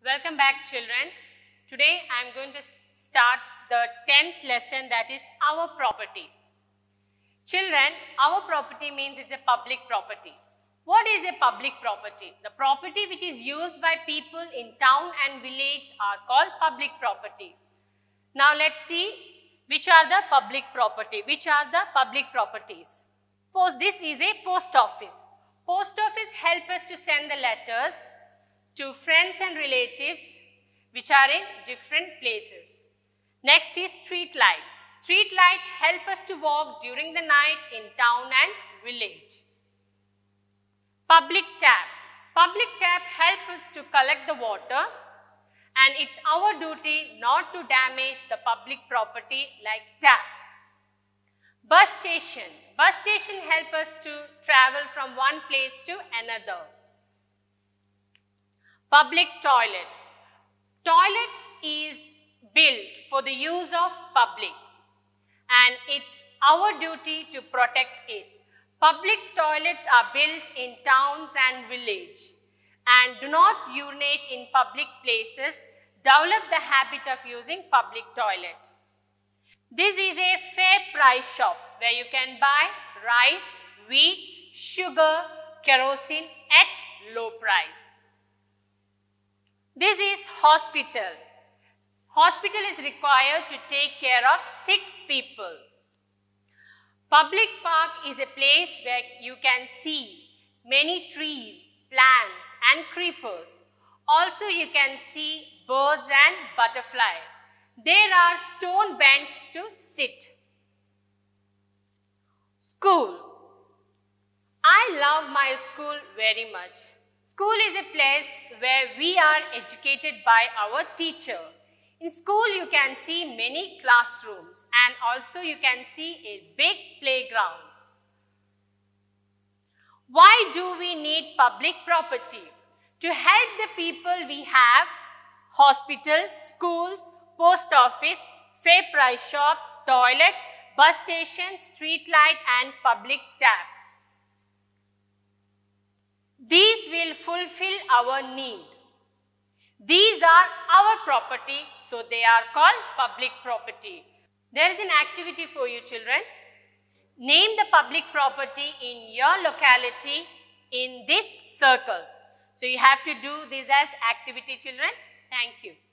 Welcome back, children. Today I am going to start the 10th lesson, that is our property. Children, our property means it's a public property. What is a public property? The property which is used by people in town and village are called public property. Now let's see which are the public property. Which are the public properties? This is a post office. Post office help us to send the letters to friends and relatives which are in different places. Next is street light. Street light help us to walk during the night in town and village. Public tap. Public tap help us to collect the water, and it's our duty not to damage the public property like tap. Bus station. Bus station help us to travel from one place to another. Public toilet. Toilet is built for the use of public, and it's our duty to protect it. Public toilets are built in towns and village, and do not urinate in public places. Develop the habit of using public toilet. This is a fair price shop where you can buy rice, wheat, sugar, kerosene at low price. This is hospital. Hospital is required to take care of sick people. Public park is a place where you can see many trees, plants and creepers. Also you can see birds and butterflies. There are stone benches to sit. School. I love my school very much. School is a place where we are educated by our teacher. In school you can see many classrooms, and also you can see a big playground. Why do we need public property? To help the people we have: hospital, schools, post office, fair price shop, toilet, bus station, street light and public tap. These will fulfill our need. These are our property, so they are called public property. There is an activity for you, children. Name the public property in your locality in this circle. So you have to do this as activity, children. Thank you.